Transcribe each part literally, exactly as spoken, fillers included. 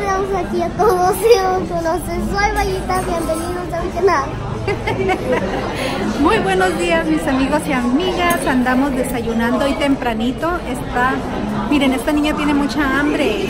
tenemos aquí a todos y nos conocen. Soy Vallita, bienvenidos a mi canal. Muy buenos días mis amigos y amigas, andamos desayunando hoy tempranito. Está, miren, esta niña tiene mucha hambre.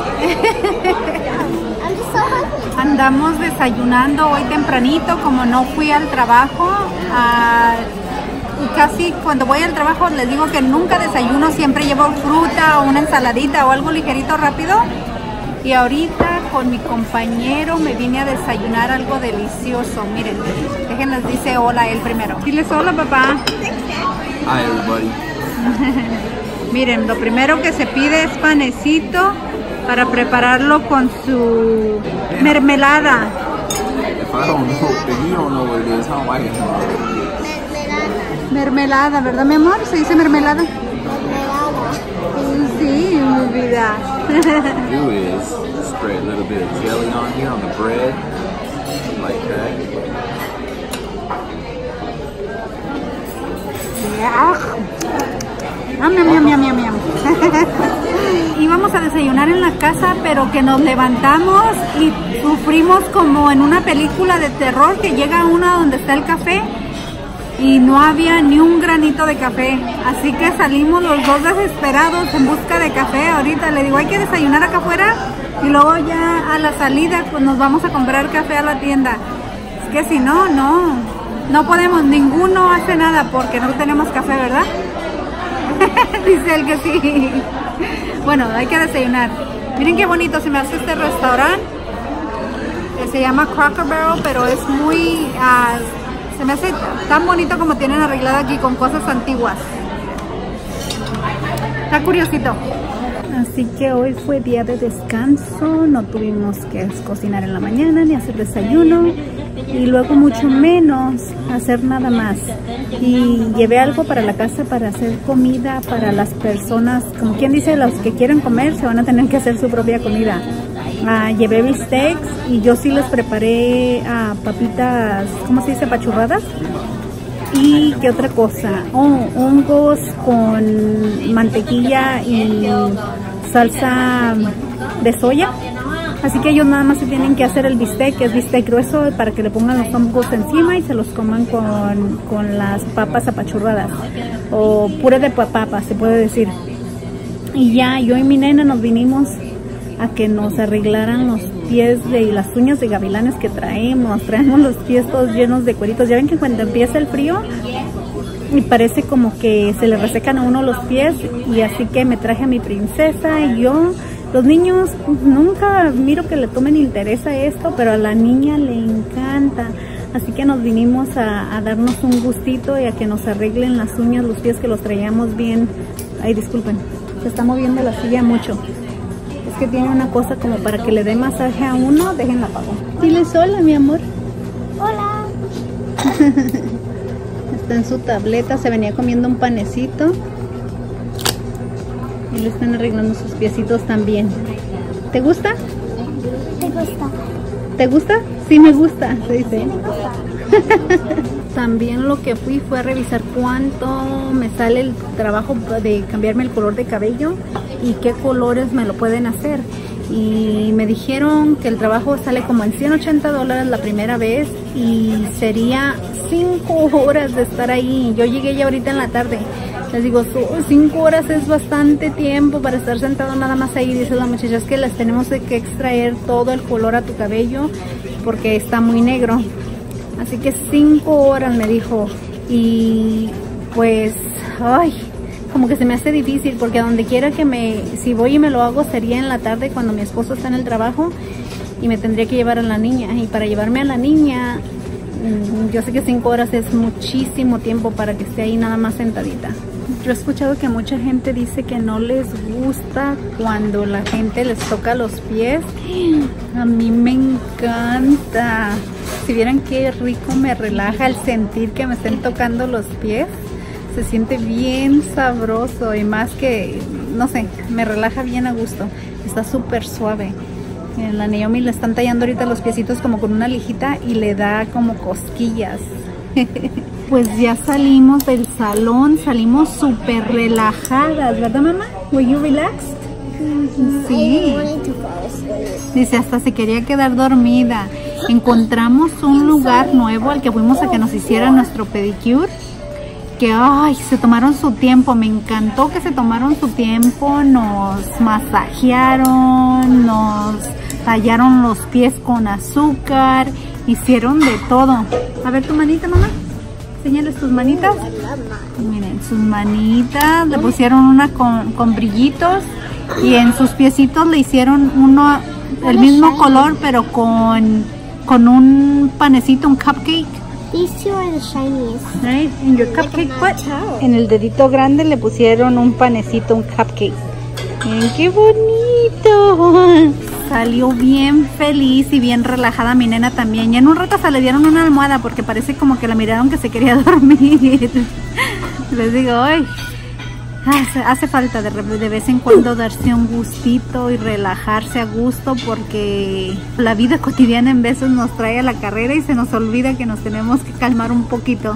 Andamos desayunando hoy tempranito, como no fui al trabajo. Uh, y casi cuando voy al trabajo les digo que nunca desayuno, siempre llevo fruta o una ensaladita o algo ligerito rápido. Y ahorita con mi compañero me vine a desayunar algo delicioso. Miren, déjenles dice hola él primero. Diles hola, papá. Hi everybody. Miren, lo primero que se pide es panecito para prepararlo con su mermelada. If I don't know, if you don't know what it is, how am I gonna know? Mermelada, ¿verdad, mi amor? ¿Se dice mermelada? Sí, mi vida. What you do is spread a little bit of jelly on here on the bread, like that. Am, am, am, am, am, am. Íbamos a desayunar en la casa, pero que nos levantamos y sufrimos como en una película de terror, que llega una donde está el café y no había ni un granito de café, así que salimos los dos desesperados en busca de café. Ahorita le digo, hay que desayunar acá afuera y luego ya a la salida pues nos vamos a comprar café a la tienda. Es que si no, no, no podemos, ninguno hace nada porque no tenemos café, ¿verdad? Dice él que sí. Bueno, hay que desayunar. Miren qué bonito se me hace este restaurante, que se llama Cracker Barrel, pero es muy... Uh, se me hace tan bonito como tienen arreglado aquí con cosas antiguas. Está curiosito. Así que hoy fue día de descanso, no tuvimos que cocinar en la mañana ni hacer desayuno y luego mucho menos hacer nada más. Y llevé algo para la casa para hacer comida para las personas, como quien dice, los que quieren comer se van a tener que hacer su propia comida. Uh, llevé bistecs y yo sí les preparé uh, papitas, ¿cómo se dice? Pachurradas. Y qué otra cosa, oh, hongos con mantequilla y salsa de soya. Así que ellos nada más se tienen que hacer el bistec, que es bistec grueso, para que le pongan los hongos encima y se los coman con, con las papas apachurradas o puré de papas, se puede decir. Y ya yo y mi nena nos vinimos a que nos arreglaran los pies de, y las uñas de gavilanes que traemos. Traemos los pies todos llenos de cueritos. Ya ven que cuando empieza el frío y parece como que se le resecan a uno los pies, y así que me traje a mi princesa y yo. Los niños nunca miro que le tomen interés a esto, pero a la niña le encanta. Así que nos vinimos a, a darnos un gustito y a que nos arreglen las uñas, los pies que los traíamos bien. Ay, disculpen, se está moviendo la silla mucho. Que tiene una cosa como para que le dé masaje a uno. Déjenla apagar. Diles hola, mi amor. Hola. Está en su tableta, se venía comiendo un panecito y le están arreglando sus piecitos también. ¿Te gusta? ¿Te gusta? ¿Te gusta? Sí, me gusta, se dice. Sí, me gusta. También lo que fui fue a revisar cuánto me sale el trabajo de cambiarme el color de cabello y qué colores me lo pueden hacer. Y me dijeron que el trabajo sale como en ciento ochenta dólares la primera vez y sería cinco horas de estar ahí. Yo llegué ya ahorita en la tarde. Les digo, cinco horas es bastante tiempo para estar sentado nada más ahí. Dice la muchacha, es que les tenemos que extraer todo el color a tu cabello porque está muy negro. Así que cinco horas me dijo. Y pues, ay, como que se me hace difícil porque a donde quiera que me, si voy y me lo hago sería en la tarde cuando mi esposo está en el trabajo y me tendría que llevar a la niña. Y para llevarme a la niña, yo sé que cinco horas es muchísimo tiempo para que esté ahí nada más sentadita. Yo he escuchado que mucha gente dice que no les gusta cuando la gente les toca los pies. A mí me encanta. Si vieran qué rico me relaja el sentir que me estén tocando los pies. Se siente bien sabroso y más que, no sé, me relaja bien a gusto. Está súper suave. Miren, la Naomi le están tallando ahorita los piecitos como con una lijita y le da como cosquillas. Pues ya salimos del salón, salimos súper relajadas, ¿verdad, mamá? ¿Were you relaxed? Mm-hmm. Sí. Dice, hasta se quería quedar dormida. Encontramos un lugar nuevo al que fuimos a que nos hicieran nuestro pedicure. Que, ay, se tomaron su tiempo. Me encantó que se tomaron su tiempo. Nos masajearon, nos tallaron los pies con azúcar. Hicieron de todo. A ver tu manita, mamá. Enséñales tus manitas. Miren, sus manitas. Le pusieron una con, con brillitos. Y en sus piecitos le hicieron uno, el mismo color, pero con, con un panecito, un cupcake. These two are the shiniest. Right? In your cupcake foot. En el dedito grande le pusieron un panecito, un cupcake. Miren qué bonito. Salió bien feliz y bien relajada mi nena también. Y en un rato se le dieron una almohada porque parece como que la miraron que se quería dormir. Les digo, ay, hace, hace falta de, de vez en cuando darse un gustito y relajarse a gusto, porque la vida cotidiana en veces nos trae a la carrera y se nos olvida que nos tenemos que calmar un poquito.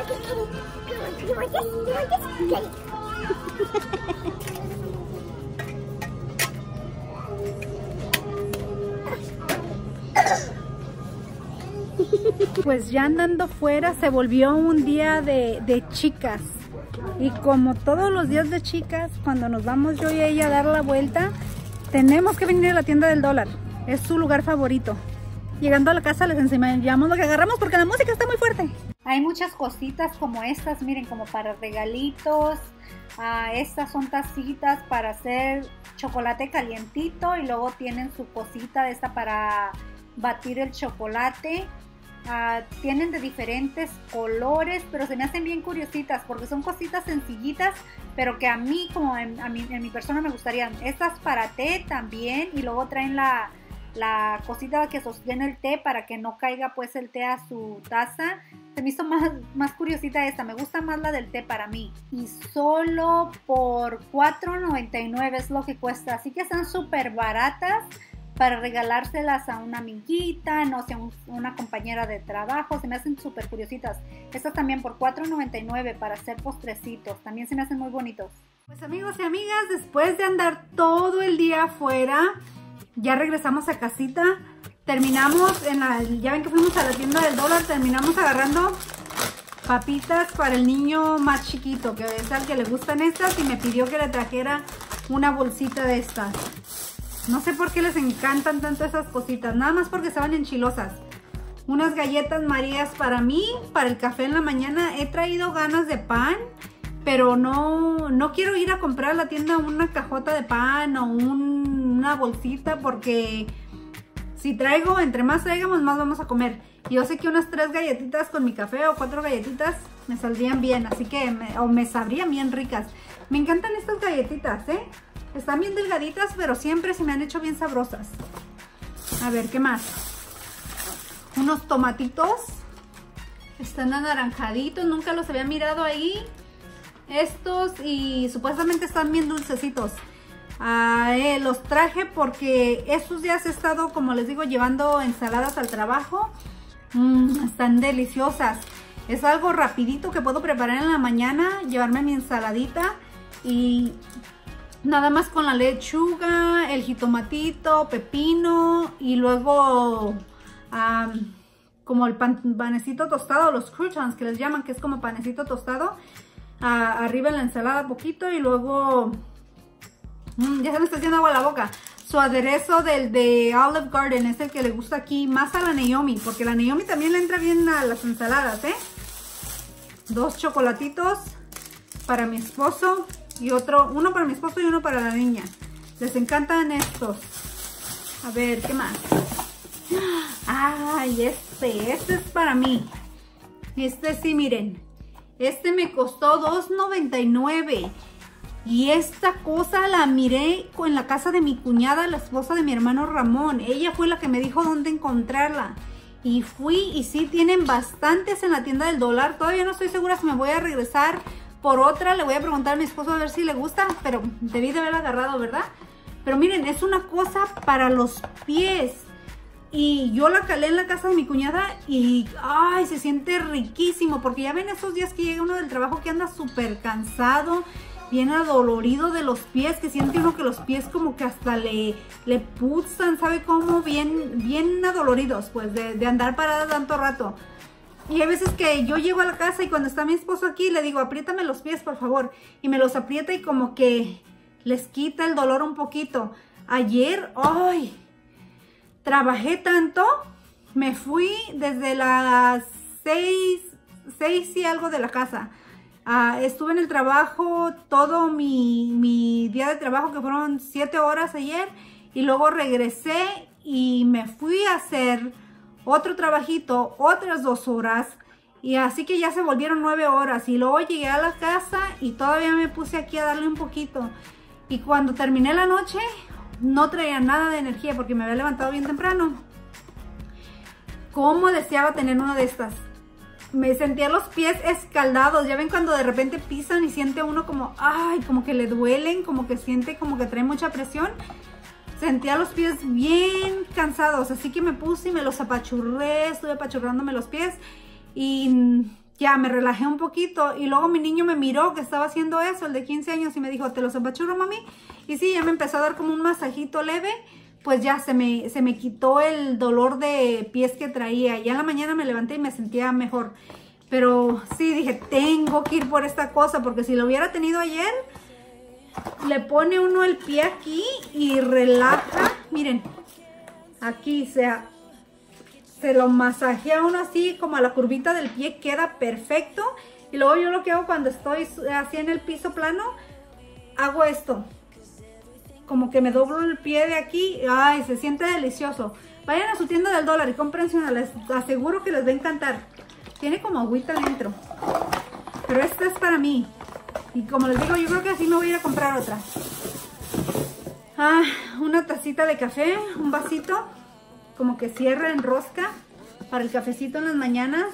Pues ya andando fuera se volvió un día de, de chicas. Y como todos los días de chicas, cuando nos vamos yo y ella a dar la vuelta, tenemos que venir a la tienda del dólar. Es su lugar favorito. Llegando a la casa les enseñamos lo que agarramos porque la música está muy fuerte. Hay muchas cositas como estas, miren, como para regalitos. Ah, estas son tacitas para hacer chocolate calientito, y luego tienen su cosita de esta para batir el chocolate. Uh, tienen de diferentes colores, pero se me hacen bien curiositas porque son cositas sencillitas, pero que a mí, como en, a mí, en mi persona, me gustarían. Estas para té también, y luego traen la, la cosita que sostiene el té para que no caiga pues el té a su taza. Se me hizo más, más curiosita esta, me gusta más la del té para mí. Y solo por cuatro noventa y nueve es lo que cuesta, así que están súper baratas para regalárselas a una amiguita, no sé, un, una compañera de trabajo. Se me hacen súper curiositas. Estas también por cuatro noventa y nueve para hacer postrecitos. También se me hacen muy bonitos. Pues amigos y amigas, después de andar todo el día afuera, ya regresamos a casita. Terminamos en la, ya ven que fuimos a la tienda del dólar, terminamos agarrando papitas para el niño más chiquito, que es al que le gustan estas, y me pidió que le trajera una bolsita de estas. No sé por qué les encantan tanto esas cositas, nada más porque estaban enchilosas. Unas galletas Marías para mí, para el café en la mañana. He traído ganas de pan, pero no, no quiero ir a comprar a la tienda una cajota de pan o un, una bolsita, porque si traigo, entre más traigamos, más vamos a comer. Y yo sé que unas tres galletitas con mi café o cuatro galletitas me saldrían bien, así que, me, o me sabrían bien ricas. Me encantan estas galletitas, ¿eh? Están bien delgaditas, pero siempre se me han hecho bien sabrosas. A ver, ¿qué más? Unos tomatitos. Están anaranjaditos, nunca los había mirado ahí. Estos, y supuestamente están bien dulcecitos. Ah, eh, los traje porque estos días he estado, como les digo, llevando ensaladas al trabajo. Mm, están deliciosas. Es algo rapidito que puedo preparar en la mañana, llevarme mi ensaladita y nada más con la lechuga, el jitomatito, pepino, y luego um, como el pan, panecito tostado, los croutons que les llaman, que es como panecito tostado, uh, arriba en la ensalada poquito, y luego mmm, ya se me está haciendo agua a la boca. Su aderezo del de Olive Garden es el que le gusta aquí más a la Naomi, porque la Naomi también le entra bien a las ensaladas, ¿eh? Dos chocolatitos para mi esposo. Y otro, uno para mi esposo y uno para la niña. Les encantan estos. A ver, ¿qué más? Ay, este, este es para mí. Este sí, miren. Este me costó dos noventa y nueve. Y esta cosa la miré en la casa de mi cuñada, la esposa de mi hermano Ramón. Ella fue la que me dijo dónde encontrarla. Y fui, y sí, tienen bastantes en la tienda del dólar. Todavía no estoy segura si me voy a regresar por otra. Le voy a preguntar a mi esposo a ver si le gusta, pero debí de haber agarrado, ¿verdad? Pero miren, es una cosa para los pies. Y yo la calé en la casa de mi cuñada y ay, se siente riquísimo, porque ya ven esos días que llega uno del trabajo que anda súper cansado bien adolorido de los pies, que siente uno que los pies como que hasta le, le pulsan, ¿sabe cómo? Bien, bien adoloridos, pues, de, de andar parada tanto rato. Y hay veces que yo llego a la casa y cuando está mi esposo aquí, le digo, apriétame los pies, por favor. Y me los aprieta y como que les quita el dolor un poquito. Ayer, ¡ay! Trabajé tanto, me fui desde las seis, seis y algo de la casa. Uh, estuve en el trabajo todo mi, mi día de trabajo, que fueron siete horas ayer. Y luego regresé y me fui a hacer otro trabajito, otras dos horas, y así que ya se volvieron nueve horas, y luego llegué a la casa y todavía me puse aquí a darle un poquito, y cuando terminé la noche no traía nada de energía porque me había levantado bien temprano. ¿Cómo deseaba tener una de estas? Me sentía los pies escaldados, ya ven cuando de repente pisan y siente uno como, ay, como que le duelen, como que siente como que trae mucha presión. Sentía los pies bien cansados, así que me puse y me los apachurré, estuve apachurrándome los pies y ya me relajé un poquito. Y luego mi niño me miró que estaba haciendo eso, el de quince años, y me dijo, ¿te los apachurro, mami? Y sí, ya me empezó a dar como un masajito leve, pues ya se me, se me quitó el dolor de pies que traía. Ya en la mañana me levanté y me sentía mejor. Pero sí, dije, tengo que ir por esta cosa, porque si lo hubiera tenido ayer, le pone uno el pie aquí y relaja, miren, aquí se, se lo masajea uno así como a la curvita del pie, queda perfecto. Y luego yo lo que hago cuando estoy así en el piso plano, hago esto, como que me doblo el pie de aquí, ay, se siente delicioso. Vayan a su tienda del dólar y cómprense una, les aseguro que les va a encantar. Tiene como agüita dentro, pero esta es para mí. Y como les digo, yo creo que así me voy a ir a comprar otra. Ah, una tacita de café, un vasito, como que cierra en rosca para el cafecito en las mañanas.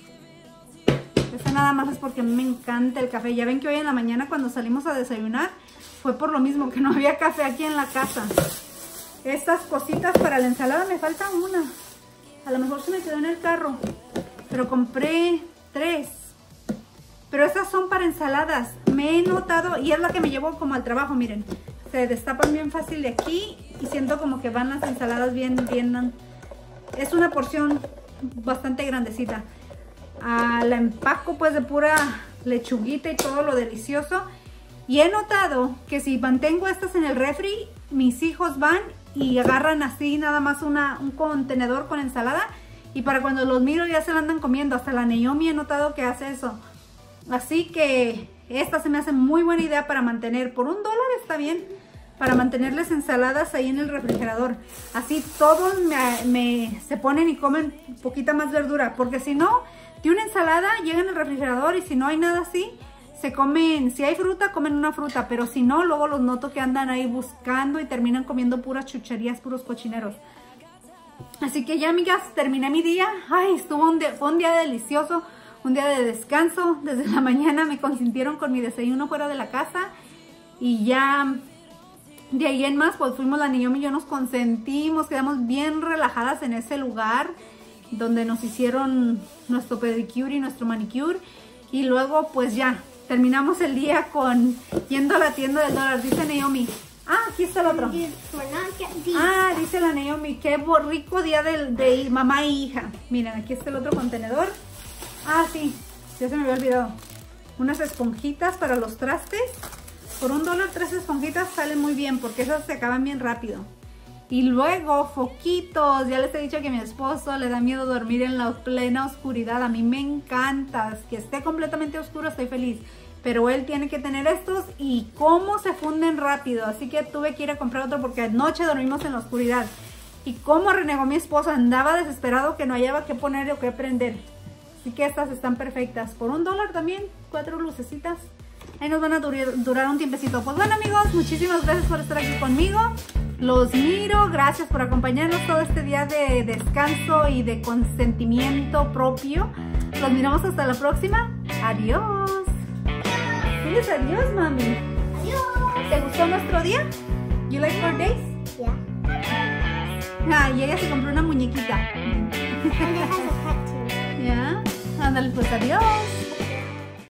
Esta nada más es porque a mí me encanta el café. Ya ven que hoy en la mañana cuando salimos a desayunar, fue por lo mismo que no había café aquí en la casa. Estas cositas para la ensalada, me falta una. A lo mejor se me quedó en el carro, pero compré tres. Pero estas son para ensaladas. Me he notado, y es la que me llevo como al trabajo, miren. Se destapan bien fácil de aquí y siento como que van las ensaladas bien, bien. Es una porción bastante grandecita. Ah, la empaco pues de pura lechuguita y todo lo delicioso. Y he notado que si mantengo estas en el refri, mis hijos van y agarran así nada más una, un contenedor con ensalada. Y para cuando los miro ya se la andan comiendo. Hasta la Naomi he notado que hace eso. Así que esta se me hace muy buena idea para mantener, por un dólar está bien, para mantenerles ensaladas ahí en el refrigerador. Así todos me, me, se ponen y comen poquita más verdura, porque si no, de una ensalada llega en el refrigerador y si no hay nada así, se comen, si hay fruta, comen una fruta, pero si no, luego los noto que andan ahí buscando y terminan comiendo puras chucherías, puros cochineros. Así que ya, amigas, terminé mi día. Ay, estuvo un día, fue un día delicioso. Un día de descanso, desde la mañana me consintieron con mi desayuno fuera de la casa y ya de ahí en más pues fuimos la Naomi y yo, nos consentimos, quedamos bien relajadas en ese lugar donde nos hicieron nuestro pedicure y nuestro manicure y luego pues ya terminamos el día con yendo a la tienda del dólar. Dice Naomi, ah, aquí está el otro. Ah, dice la Naomi, qué rico día de, de mamá e hija. Miren, aquí está el otro contenedor. Ah, sí, ya se me había olvidado. Unas esponjitas para los trastes. Por un dólar, tres esponjitas salen muy bien porque esas se acaban bien rápido. Y luego, foquitos. Ya les he dicho que a mi esposo le da miedo dormir en la plena oscuridad. A mí me encanta. Que esté completamente oscuro, estoy feliz. Pero él tiene que tener estos y cómo se funden rápido. Así que tuve que ir a comprar otro porque anoche dormimos en la oscuridad. Y cómo renegó mi esposo. Andaba desesperado que no hallaba qué poner o qué prender. Así que estas están perfectas. Por un dólar también, cuatro lucecitas. Ahí nos van a durar, durar un tiempecito. Pues bueno, amigos, muchísimas gracias por estar aquí conmigo. Los miro. Gracias por acompañarnos todo este día de descanso y de consentimiento propio. Los miramos hasta la próxima. Adiós. Diles adiós, mami. Adiós. ¿Te gustó nuestro día? You like four days? Yeah. Ah, y ella se compró una muñequita. And it has a cat too. Ya. Ándale, pues adiós.